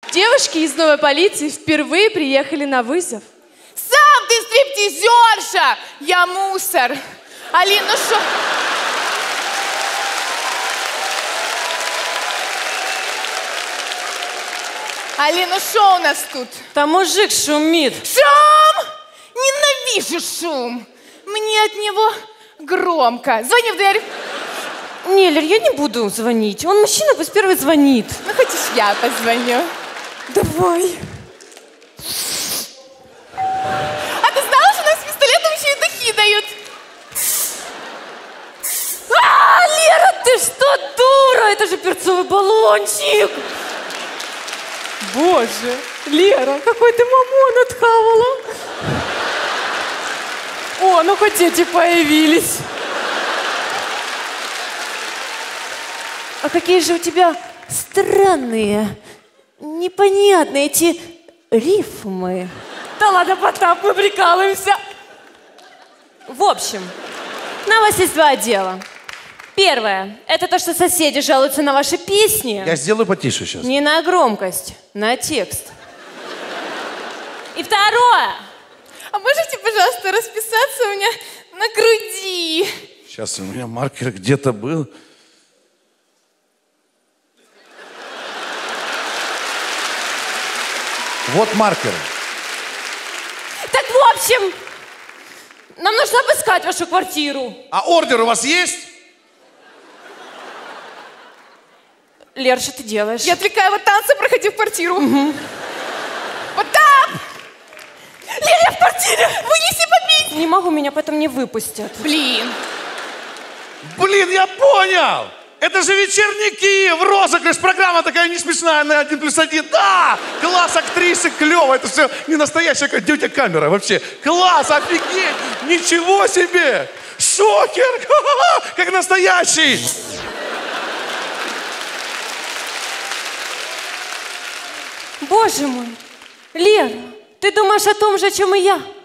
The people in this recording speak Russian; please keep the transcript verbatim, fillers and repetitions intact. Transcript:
Девушки из новой полиции впервые приехали на вызов. Сам ты стриптизерша! Я мусор. Алин, ну что? Алин, ну что у нас тут? Там мужик шумит. Шум! Ненавижу шум. Мне от него громко. Звони в дверь. Не, Лер, я не буду звонить. Он мужчина, пусть первый звонит. Ну, хочешь, я позвоню? Давай. А ты знала, что у нас с пистолетом еще и духи дают? А, Лера, ты что, дура? Это же перцовый баллончик. Боже, Лера, какой ты мамон отхавала. О, ну хоть эти появились. А какие же у тебя странные, непонятные эти рифмы. Да ладно, Потап, мы прикалываемся. В общем, на вас есть два дела. Первое, это то, что соседи жалуются на ваши песни. Я сделаю потише сейчас. Не на громкость, на текст. И второе. А можете, пожалуйста, расписаться у меня на груди? Сейчас у меня маркер где-то был. Вот маркеры. Так, в общем, нам нужно обыскать вашу квартиру. А ордер у вас есть? Лер, что ты делаешь? Я отвлекаю его танцы, проходи в квартиру. Угу. Потап! Лер, я в квартире! Вынеси попить! Не могу, меня потом не выпустят. Блин. Блин, я понял! Это же «Вечерний Киев», розыгрыш, программа такая не смешная на один плюс один. Да! Класс актрисы, клево. Это все не настоящая тетя камера вообще. Класс, офигеть! Ничего себе! Шокер! Как настоящий! Боже мой, Лера, ты думаешь о том же, о чем и я?